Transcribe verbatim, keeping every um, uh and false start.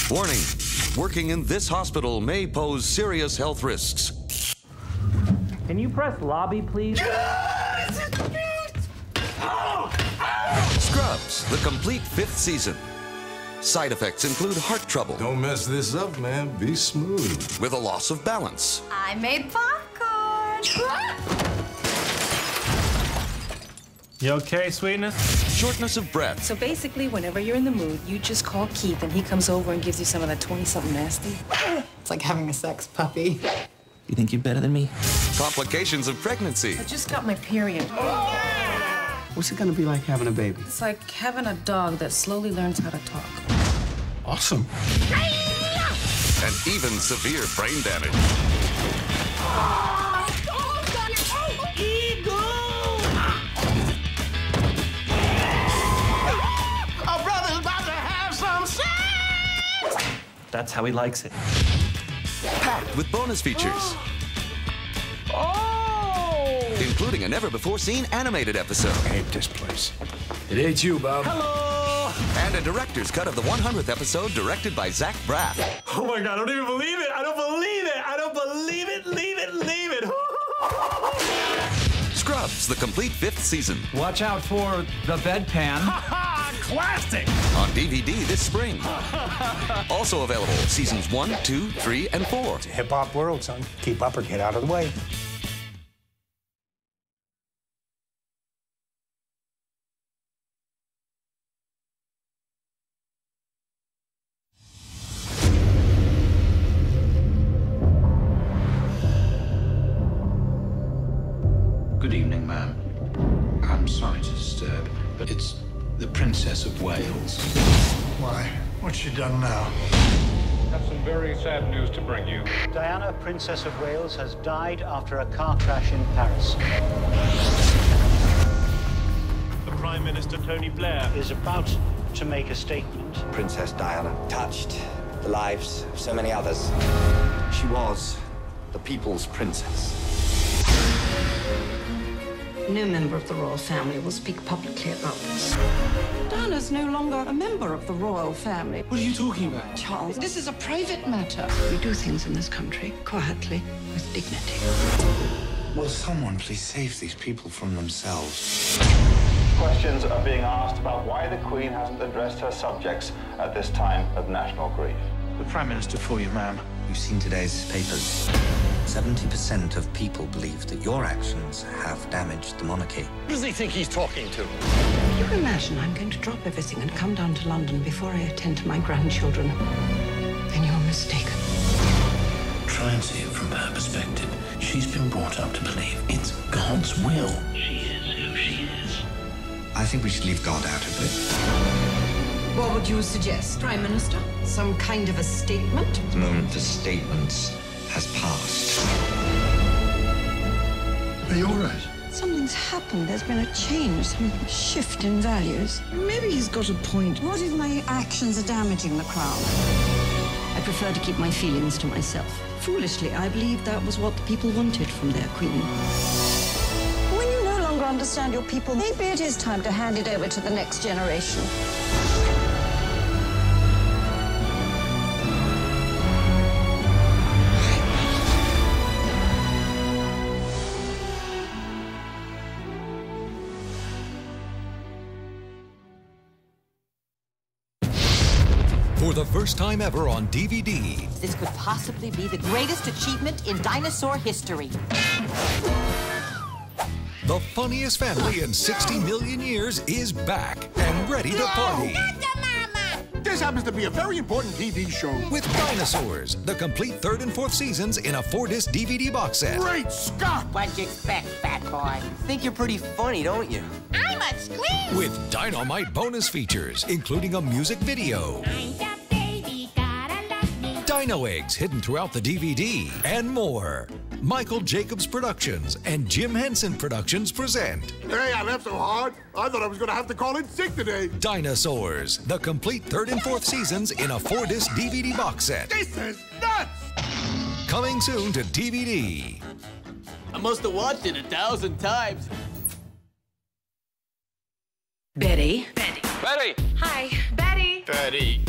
Warning, working in this hospital may pose serious health risks. Can you press lobby, please? Scrubs, the complete fifth season. Side effects include heart trouble. Don't mess this up, man. Be smooth. With a loss of balance. I made popcorn. You okay, sweetness? Shortness of breath. So basically, whenever you're in the mood, you just call Keith and he comes over and gives you some of that twenty-something nasty. It's like having a sex puppy. You think you're better than me? Complications of pregnancy. I just got my period. What's it gonna be like having a baby? It's like having a dog that slowly learns how to talk. Awesome. And even severe brain damage. Our brother's about to have some sex! That's how he likes it. Packed with bonus features. Including a never-before-seen animated episode. I hate this place. It ain't you, Bob. Hello! And a director's cut of the one hundredth episode directed by Zach Braff. Oh my God, I don't even believe it! I don't believe it! I don't believe it! Leave it! Leave it! Scrubs, the complete fifth season. Watch out for the bedpan. Classic! On D V D this spring. Also available seasons one, two, three, and four. It's a hip-hop world, son. Keep up or get out of the way. Good evening, ma'am. I'm sorry to disturb, but it's the Princess of Wales. Why? What's she done now? I have some very sad news to bring you. Diana, Princess of Wales, has died after a car crash in Paris. The Prime Minister, Tony Blair, Is about to make a statement. Princess Diana touched the lives of so many others. She was the people's princess. No member of the royal family will speak publicly about this. Diana's no longer a member of the royal family. What are you talking about? Charles, this is a private matter. We do things in this country quietly, with dignity. Will someone please save these people from themselves? Questions are being asked about why the Queen hasn't addressed her subjects at this time of national grief. The Prime Minister for you, ma'am. You've seen today's papers. seventy percent of people believe that your actions have damaged the monarchy. Who does he think he's talking to? You can imagine I'm going to drop everything and come down to London before I attend to my grandchildren. Then you're mistaken. Try and see it from her perspective. She's been brought up to believe it's God's will. She is who she is. I think we should leave God out of it. What would you suggest, Prime Minister? Some kind of a statement? The moment for statements has passed. Are you all right? Something's happened. There's been a change, some shift in values. Maybe he's got a point. What if my actions are damaging the crown? I prefer to keep my feelings to myself. Foolishly, I believe that was what the people wanted from their queen. When you no longer understand your people, maybe it is time to hand it over to the next generation. For the first time ever on D V D. This could possibly be the greatest achievement in dinosaur history. The funniest family in sixty million years is back and ready to party. This happens to be a very important T V show. With Dinosaurs, the complete third and fourth seasons in a four-disc D V D box set. Great Scott! What'd you expect, fat boy? Think you're pretty funny, don't you? I'm a squeak! With dynamite bonus features, including a music video. I'm the baby, gotta love me. Dino eggs hidden throughout the D V D, and more. Michael Jacobs Productions and Jim Henson Productions present Hey, I laughed so hard, I thought I was going to have to call in sick today. Dinosaurs, the complete third and fourth seasons in a four-disc D V D box set. This is nuts! Coming soon to D V D. I must have watched it a thousand times. Betty. Betty. Betty. Hi. Betty. Betty.